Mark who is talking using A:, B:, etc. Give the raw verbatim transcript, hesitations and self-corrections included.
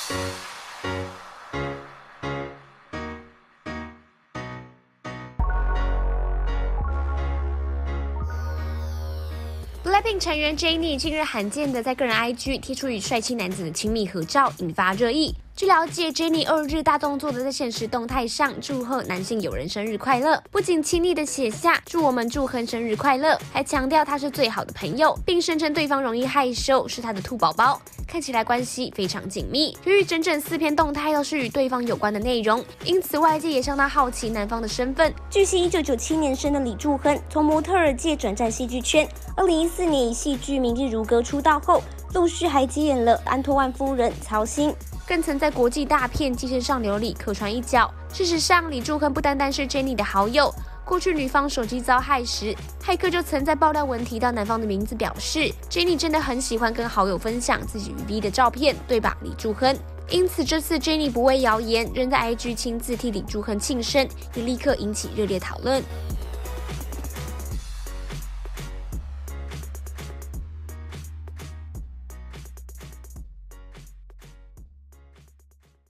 A: BLACKPINK 成员 Jennie 近日罕见的在个人 I G 贴出与帅气男子的亲密合照，引发热议。据了解 ，Jennie 二日大动作的在现实动态上祝贺男性友人生日快乐，不仅亲昵的写下祝我们祝亨生日快乐，还强调他是最好的朋友，并声称对方容易害羞，是他的兔宝宝，看起来关系非常紧密。由于整整四篇动态都是与对方有关的内容，因此外界也相当好奇男方的身份。
B: 据悉，一九九七年生的李柱亨从模特儿界转战戏剧圈，二零一四年以戏剧《明日如歌》出道后，陆续还接演了《安托万夫人》、《曹星》。
A: 更曾在国际大片《寄生上流》里客串一角。事实上，李柱亨不单单是 Jennie 的好友，过去女方手机遭害时，骇客就曾在爆料文提到男方的名字，表示 Jennie 真的很喜欢跟好友分享自己与 V 的照片，对吧，李柱亨？因此，这次 Jennie 不畏谣言，仍在 I G 亲自替李柱亨庆生，也立刻引起热烈讨论。